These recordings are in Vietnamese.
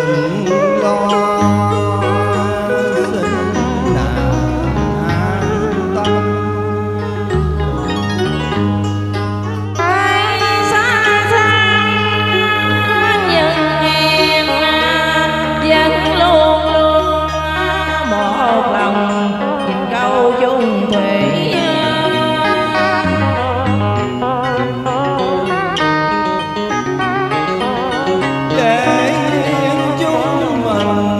đừng lo, xin nàng an tâm. Ai xa xa nhưng em vẫn luôn luôn một lòng nhìn câu chung thủy. Để chúng mình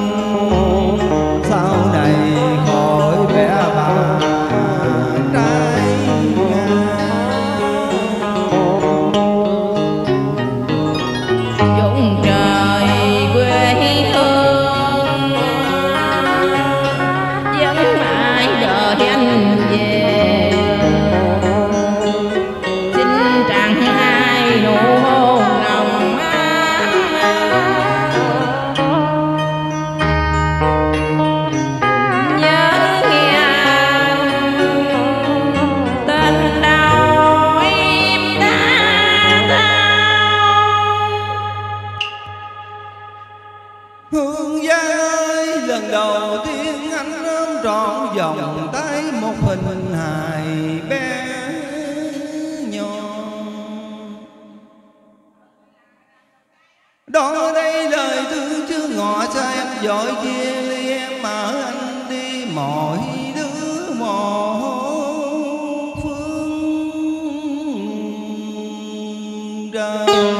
sau này khỏi vẻ bà trái Vùng trời quê hương vẫn mãi đợi anh về, xin chẳng ai nụ hôn nồng nhớ nghe anh tên đâu em đã thao. Hương Giang ơi, lần đầu tiên anh ôm trọn vòng tay một hình hài bé nhỏ. Đó đây lời thương chưa ngỏ xa em dội chia ly em mở anh đi mọi đứa một phương trời.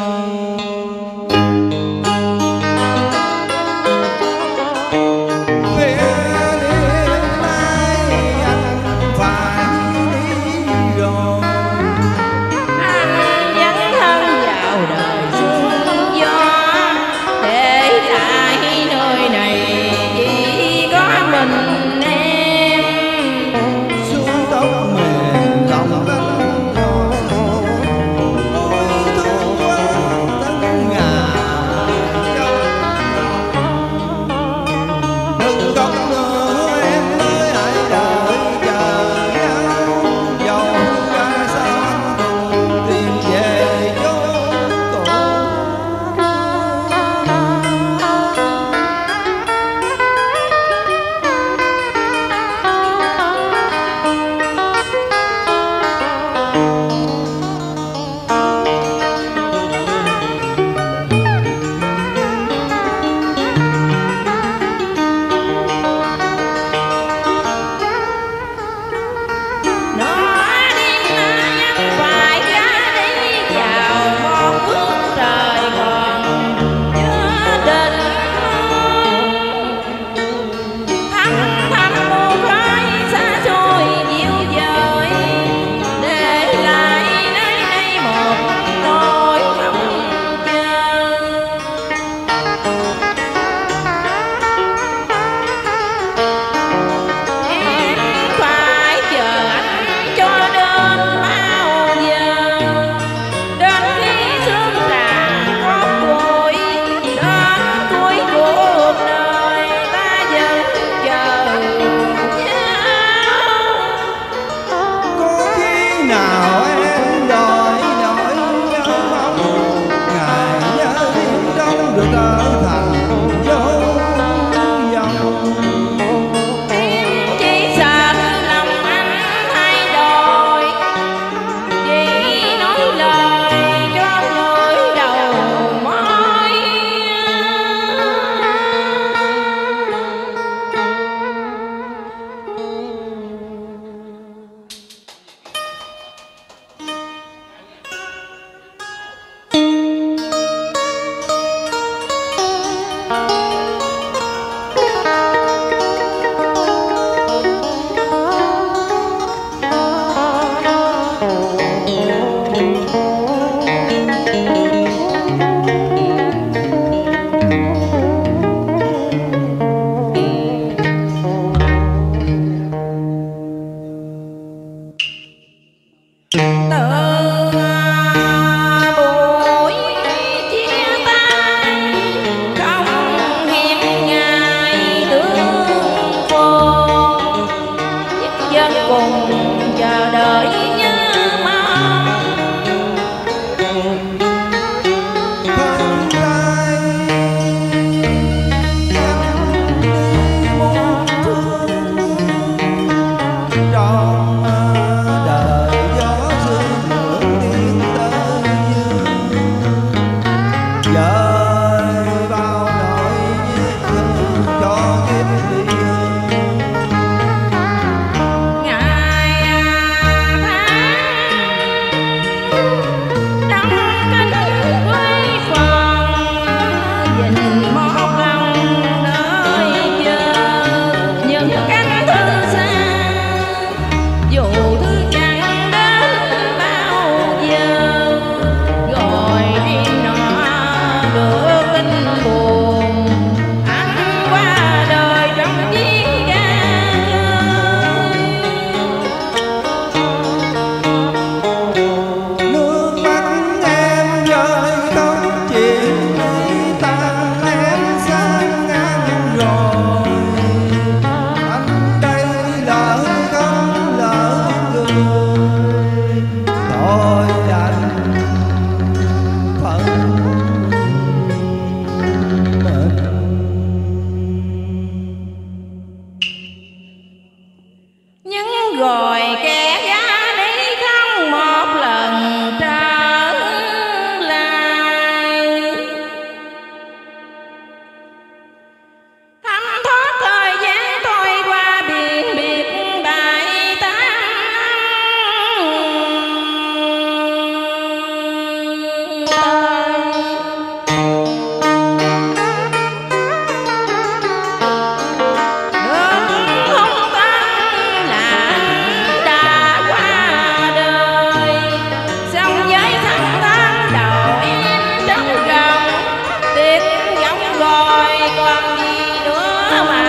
còn gì nữa mà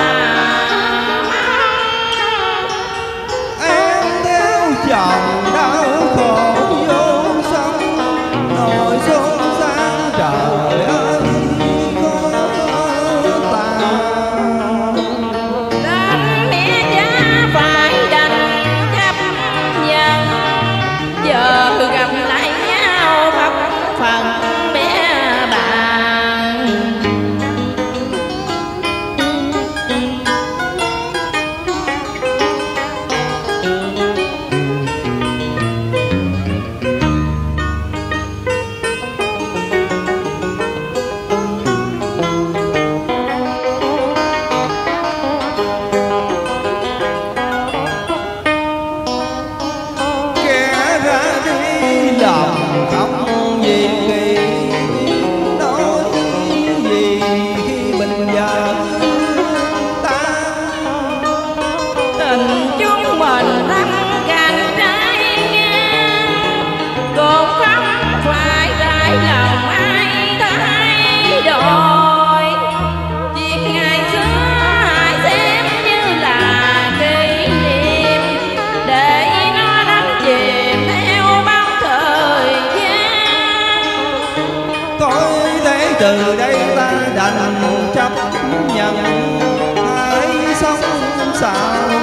em theo chồng đau khổ vô sống, nỗi xôn xao trời ơi có tàn. đến mẹ cha phải đành chấp nhận, giờ gặp lại nhau khóc phần bé bạn. Kẻ ra đi lòng không gì kỳ, nói gì khi mình giờ tan. Tình chúng mình thắm cành trái ngang, cũng không phải rải lòng ai thay đổi. Việc ngày xưa hãy xem như là kỷ niệm, để nó đắm chìm theo bao thời gian. Thôi thế từ đây ta đành chấp nhận, hãy sống sao